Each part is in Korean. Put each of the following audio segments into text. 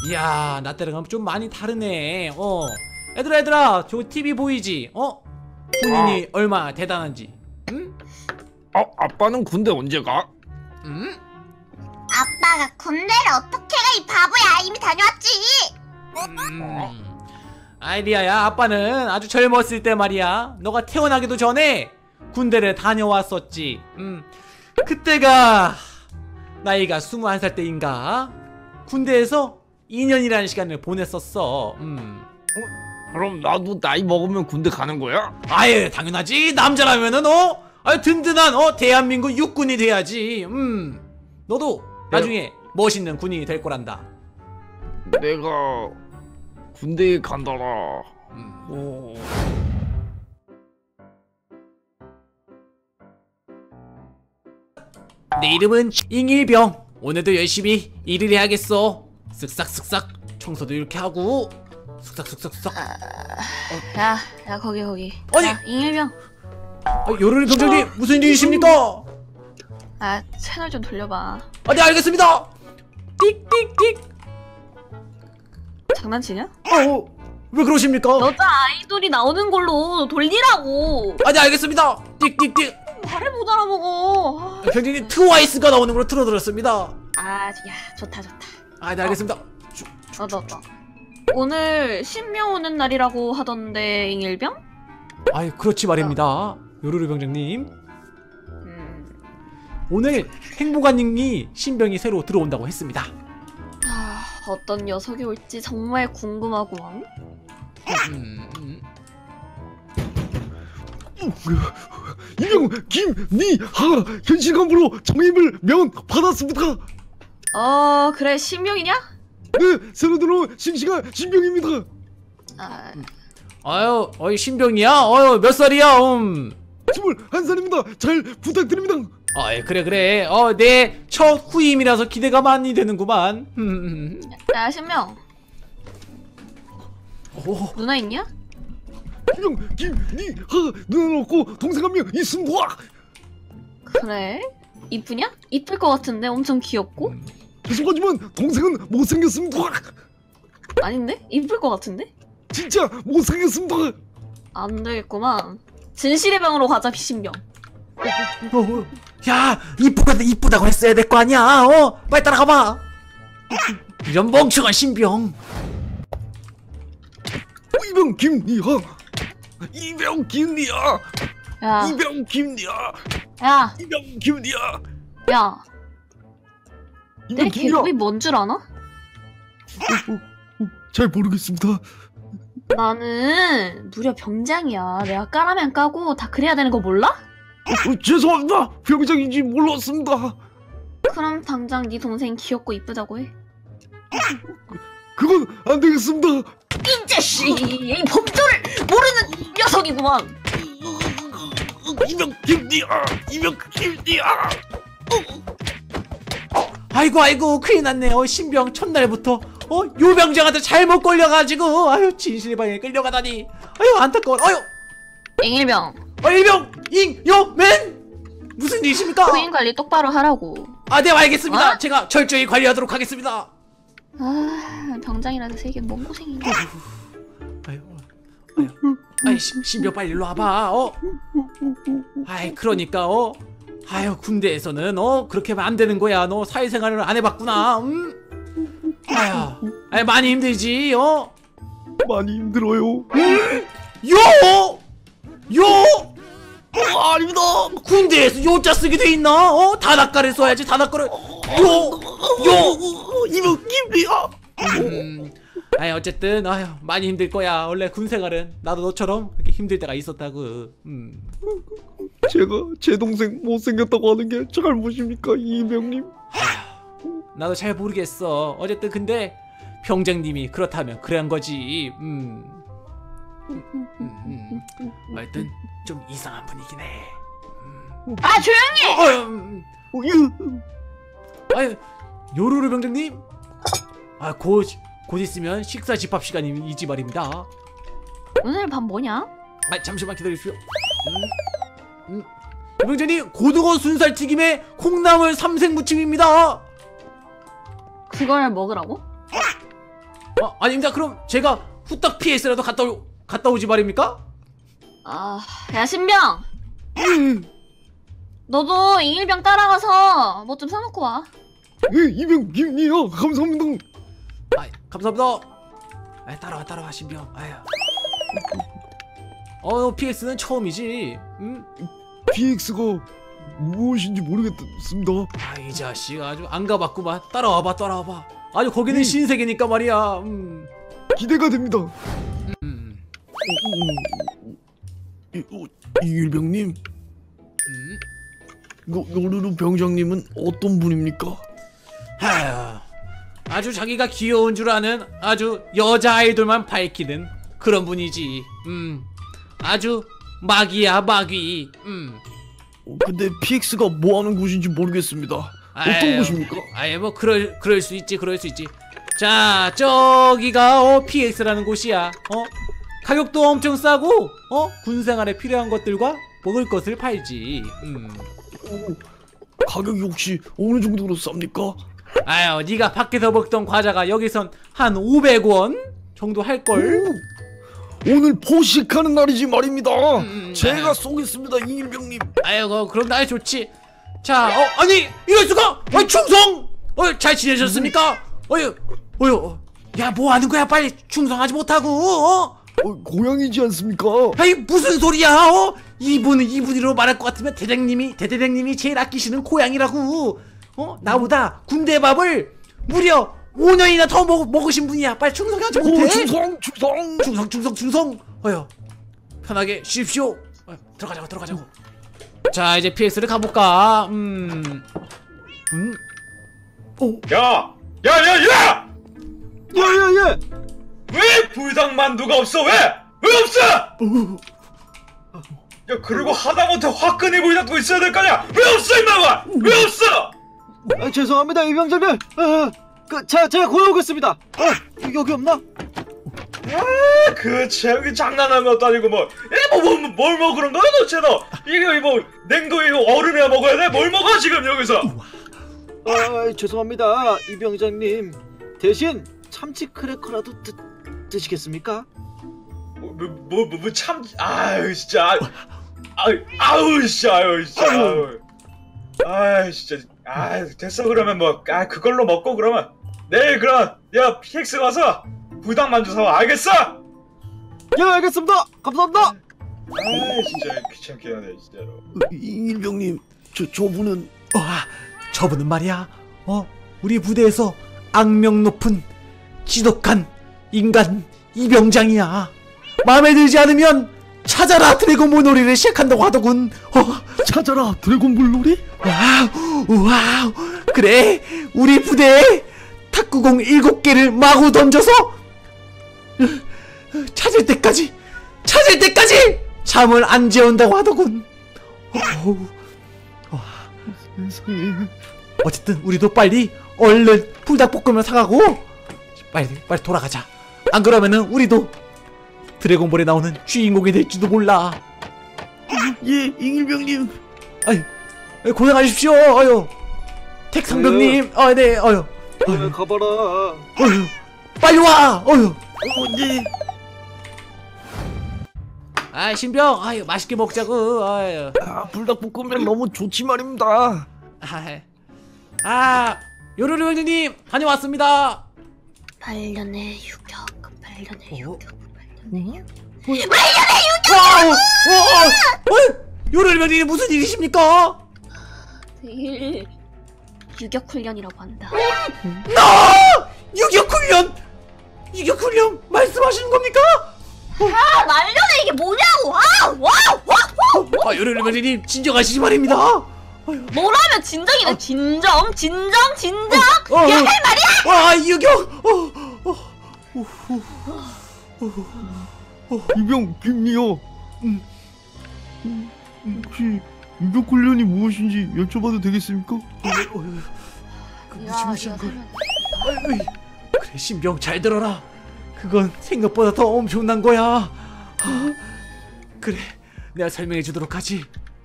이야, 나 때랑 좀 많이 다르네. 얘들아, 저 TV 보이지? 군인이 얼마나 대단한지. 응? 아빠는 군대 언제 가? 응? 아빠가 군대를 어떻게 가, 이 바보야. 이미 다녀왔지. 아이리아야, 아빠는 아주 젊었을 때 말이야, 너가 태어나기도 전에 군대를 다녀왔었지. 그때가 나이가 21살 때인가 군대에서 2년이라는 시간을 보냈었어. 그럼 나도 나이 먹으면 군대 가는 거야? 아예 당연하지. 남자라면은 든든한 대한민국 육군이 돼야지. 너도 나중에 멋있는 군인이 될 거란다. 내가 군대에 간다라. 내 이름은 잉일병. 오늘도 열심히 일을 해야겠어. 쓱싹쓱싹 청소도 이렇게 하고 쓱싹쓱싹쓱싹. 야, 거기. 아니! 야, 잉일병. 요르르 병장님, 무슨 일이십니까? 채널 좀 돌려봐. 네, 알겠습니다. 띡띡띡. 장난치냐? 왜 그러십니까? 여자 아이돌이 나오는 걸로 돌리라고. 네, 알겠습니다. 띡띡띡. 말을 못 알아먹어. 병장님, 트와이스가 나오는 걸로 틀어드렸습니다. 야, 좋다. 네, 알겠습니다. 너. 오늘 신명 오는 날이라고 하던데, 잉일병? 그렇지 말입니다. 요르르 병장님. 오늘 행복한님이 신병이 새로 들어온다고 했습니다. 어떤 녀석이 올지 정말 궁금하구만. 이병 김니하 현실간부로 정임을 명받았습니다. 그래, 신명이냐? 네, 새로 들어온 싱싱한 신병입니다. 신병이야? 몇 살이야? 21살입니다. 잘 부탁드립니다. 그래. 내 첫 후임이라서 기대가 많이 되는구만. 야, 신명. 누나 있냐? 이병 김니하 누나는 없고 동생 한 명 있습니다. 그래? 이쁘냐? 이쁠 것 같은데 엄청 귀엽고? 죄송하지만 동생은 못생겼습니다. 아닌데? 이쁠 것 같은데? 진짜 못생겼습니다. 안 되겠구만. 진실의 방으로 가자, 신병. 야, 이쁘다고 했어야 될 거 아니야. 빨리 따라가봐. 이런 멍청한 신병. 이병 김니하. 이병 김니하. 야, 이병 김니하. 야, 이병 김니하. 야. 내 이병 김니하. 계급이 뭔 줄 아나? 잘 모르겠습니다. 나는 무려 병장이야. 내가 까라면 까고 다 그래야 되는 거 몰라? 죄송합니다. 병장인지 몰랐습니다. 그럼 당장 네 동생 귀엽고 이쁘다고 해. 그건 안 되겠습니다. 이 자식! 이 범죄를 모르는 녀석이구만. 이병 김니하. 이병 김니하. 아이고 큰일 났네요. 신병 첫날부터 요병장한테 잘못 걸려가지고 진실의 방에 끌려가다니. 안타까워. 잉일병, 일병 잉여맨 무슨 일이십니까? 후임 관리 똑바로 하라고. 네, 알겠습니다. 제가 철저히 관리하도록 하겠습니다. 병장이라도 세계 뭔 고생이냐. 신병 빨리 일로 와봐. 그러니까 군대에서는 그렇게 하면 안 되는 거야. 너 사회생활을 안 해봤구나. 많이 힘들지. 많이 힘들어요. 아닙니다. 군대에서 요자 쓰게 돼 있나? 단아가를 써야지. 단아가를. 이병 김니하. 어쨌든 많이 힘들 거야. 원래 군생활은 나도 너처럼 그렇게 힘들 때가 있었다고. 제가 제 동생 못생겼다고 하는 게 잘못입니까, 이병님? 나도 잘 모르겠어. 어쨌든 근데 병장님이 그렇다면 그런 거지. 하여튼 좀 이상한 분위기네. 조용히! 요루루 병장님? 곧 있으면 식사 집합 시간이지 말입니다. 오늘 밤 뭐냐? 잠시만 기다리십시오. 병장님, 고등어 순살 튀김에 콩나물 삼색 무침입니다. 그걸 먹으라고? 아닙니다. 그럼 제가 후딱 PX라도 갔다 오지 말입니까? 야 신병. 너도 잉일병 따라가서 뭐 좀 사놓고 와. 예, 이병 김이요. 감사합니다. 감사합니다. 따라와 신병. PX는 처음이지. PX가 무엇인지 모르겠습니다. 이 자식 아주 안 가봤구만. 따라와봐. 아주 거기는 신세계니까 말이야. 기대가 됩니다. 이일병님, 노르르 병장님은 어떤 분입니까? 아주 자기가 귀여운 줄 아는 아주 여자 아이돌만 밝히는 그런 분이지. 아주 마귀야 마귀. 근데 PX가 뭐 하는 곳인지 모르겠습니다. 어떤 곳입니까? 뭐 그럴 수 있지. 자, 저기가 PX라는 곳이야. 가격도 엄청 싸고 군생활에 필요한 것들과 먹을 것을 팔지. 가격이 혹시 어느 정도로 쌉니까? 네가 밖에서 먹던 과자가 여기선 한 500원 정도 할걸? 오늘 포식하는 날이지 말입니다. 제가 쏘겠습니다, 이일병님. 그럼 날 좋지. 자, 아니 이럴 수가! 충성! 잘 지내셨습니까? 야, 뭐 하는 거야? 빨리 충성하지 못하고. 고양이지 않습니까? 무슨 소리야? 이분으로 말할 것 같으면 대대장님이 제일 아끼시는 고양이라고. 나보다 군대 밥을 무려 5년이나 더 먹으신 분이야. 빨리 충성하지 못해? 충성. 편하게 쉬십시오. 들어가자고. 자, 이제 PX를 가볼까? 야! 예. 왜 불닭만두가 없어? 왜 없어? 야, 그리고 하다못해 화끈히 불닭도 있어야 될 거 아니야? 왜 없어 임마가? 왜 없어? 죄송합니다 이병장님. 제가 고려오겠습니다. 여기 없나? 그 제육이 장난하는 것도 아니고 뭘 먹으는 거야 도대체 너? 이거 냉동에 얼음이나 먹어야 돼? 뭘 먹어 지금 여기서? 죄송합니다 이병장님. 대신 참치 크래커라도 드시겠습니까? 참, 진짜, 진짜, 됐어 그러면 그걸로 먹고 그러면 내일 야 PX 가서 불닭만두 사와. 알겠어? 예 알겠습니다. 감사합니다. 진짜 귀찮게 하네 진짜로. 이일병님, 저분은 저분은 말이야. 우리 부대에서 악명 높은 지독한 인간 이병장이야. 마음에 들지 않으면 찾아라 드래곤볼 놀이를 시작한다고 하더군. 찾아라 드래곤볼 놀이? 와우. 그래, 우리 부대에 탁구공 7개를 마구 던져서 찾을 때까지 잠을 안 재운다고 하더군. 세상에. 어쨌든 우리도 빨리 얼른 불닭볶음면 사가고 빨리 돌아가자. 안 그러면은 우리도 드래곤볼에 나오는 주인공이 될지도 몰라. 예, 잉일병님. 고생하십시오. 택상병님. 네. 가봐라. 빨리 와. 예. 신병. 맛있게 먹자고. 불닭볶음면 너무 좋지 말입니다. 요루루 형님 다녀왔습니다. 8년의 유격. 8년의 유격. 요루루 형님 무슨 일이십니까? 내일 유격 훈련이라고 한다. 유격훈련 말씀하시는 겁니까? 말년에 이게 뭐냐고. 요루루 형님 진정하시지 말입니다. 뭐라면 진정이네. 진정. 야, 할 말이야. 유격. 이병 김이요. 혹시 유격 훈련이 무엇인지 여쭤봐도 되겠습니까? 그래, 신병 잘 들어라. 그건 생각보다 더 엄청난 거야. 그래, 내가 설명해 주도록 하지.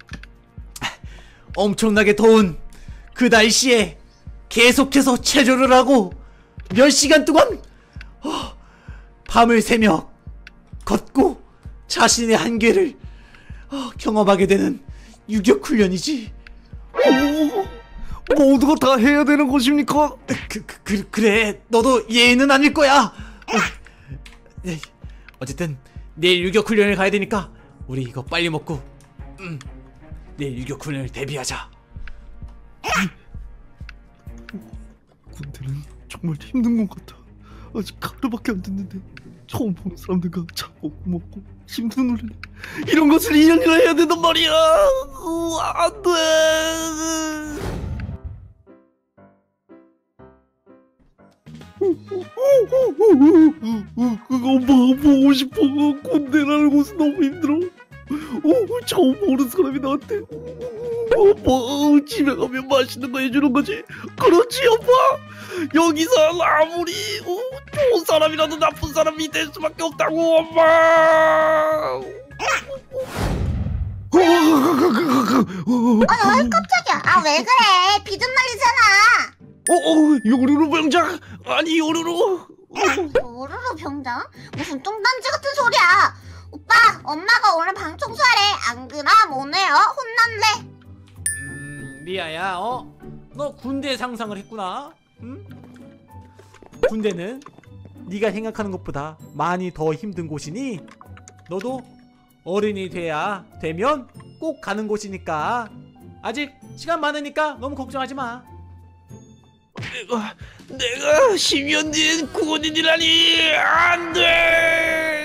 엄청나게 더운 그 날씨에 계속해서 체조를 하고 몇 시간 동안 밤을 새며 걷고 자신의 한계를 경험하게 되는 유격훈련이지. 모두가 다 해야 되는 것입니까? 그래, 너도 예의는 아닐 거야. 어쨌든 내일 유격훈련을 가야 되니까 우리 이거 빨리 먹고 내일 유격훈련을 대비하자. 군대는 정말 힘든 것 같아. 아직 하루밖에 안 됐는데 처음 보는 사람들과 자고 먹고 힘든 훈련, 이런 것을 2년이나 해야 된단 말이야. 안 돼. 엄마가 보고 싶어. 군대라는 곳은 너무 힘들어. 처음 보는 사람이 나한테 집에 가면 맛있는 거 해주는 거지. 그렇지 엄마. 여기서 아무리 좋은 사람이라도 나쁜 사람이 될 수밖에 없다고 엄마. 아유 깜짝이야. 아 왜 그래? 비듬 말리잖아. 요루루 병장. 아니 요루루. 오르르 병장? 무슨 뚱딴지 같은 소리야. 오빠 엄마가 오늘 방 청소하래. 안 그럼 오늘 혼난대. 리아야, 너 군대 상상을 했구나. 응? 군대는 네가 생각하는 것보다 많이 더 힘든 곳이니 너도 어른이 되면 꼭 가는 곳이니까 아직 시간 많으니까 너무 걱정하지 마. 내가 10년 뒤엔 군인이라니. 안 돼.